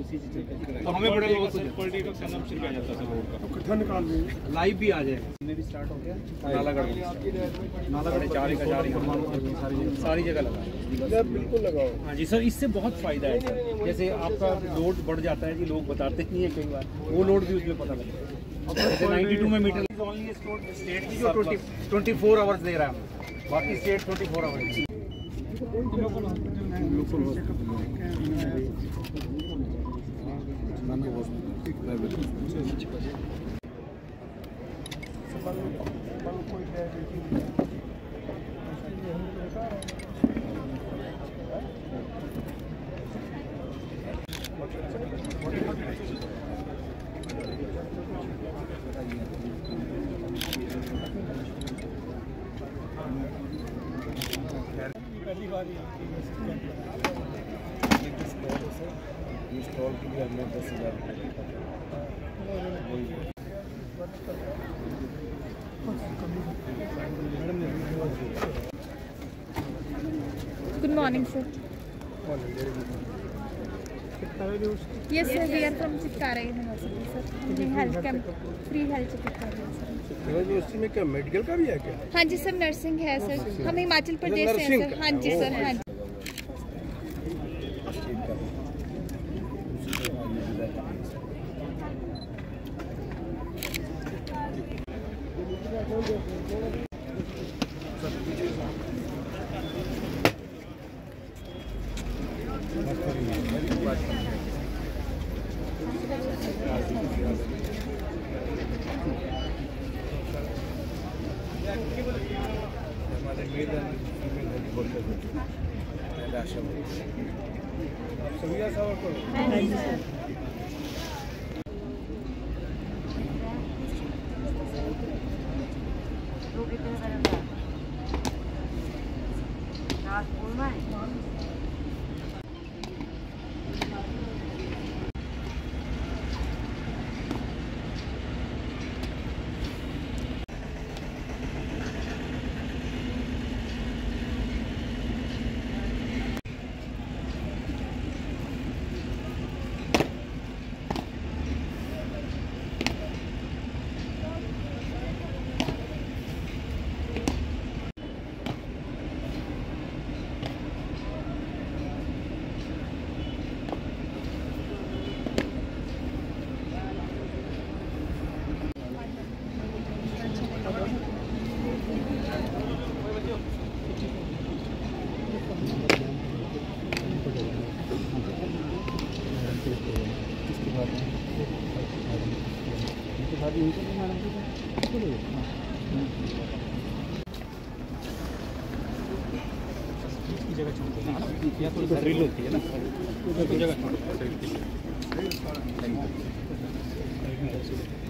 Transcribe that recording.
तो हमें बड़े लोगों से क्वालिटी का कंजम्पशन किया जाता है रोड का इकट्ठा निकाल देंगे। लाइव भी आ जाएगा, इसमें भी स्टार्ट हो गया। नालागढ़ 4 सारी जगह लगा, बिल्कुल लगाओ। हाँ जी सर, इससे बहुत फ़ायदा है सर। जैसे आपका लोड बढ़ जाता है जी, लोग बताते नहीं है कई बार, वो लोड भी उसमें पता लगता है। जैसे 92 में मीटर ओनली स्टेट की जो 24 आवर्स दे रहा है, बाकी स्टेट 24 आवर्स। पहली बार ये स्टॉल के लिए हमने 10,000 Good morning, sir. Yes, sir. We are from Chitkara University, sir. We health camp, free health checkup कर रहे हैं सर। यूनिवर्सिटी में क्या मेडिकल का भी है क्या? हाँ जी सर, नर्सिंग है सर। हम हिमाचल प्रदेश से हैं सर। हाँ जी सर, हाँ जी। हमारे male and female health workers and ASHA सभी सावर करो। जगह छोड़ते हैं ना, या तो ड्रिल होती है ना, तो जगह छोड़ते हैं।